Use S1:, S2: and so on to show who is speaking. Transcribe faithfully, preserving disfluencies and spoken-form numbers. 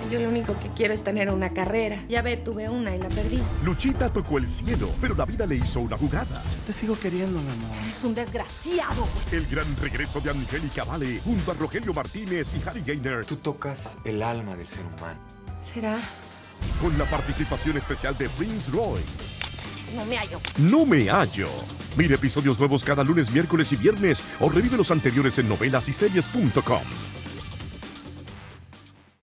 S1: Yo lo único que quiero es tener una carrera. Ya ve, tuve una y la perdí.
S2: Luchita tocó el cielo, pero la vida le hizo una jugada.
S3: Te sigo queriendo, mi amor.
S1: Es un desgraciado.
S2: El gran regreso de Angélica Vale junto a Rogelio Martínez y Harry Gaynor.
S4: Tú tocas el alma del ser humano.
S1: ¿Será?
S2: Con la participación especial de Prince Royce.
S1: No me hallo.
S2: No me hallo. Mire episodios nuevos cada lunes, miércoles y viernes o revive los anteriores en novelas y series punto com.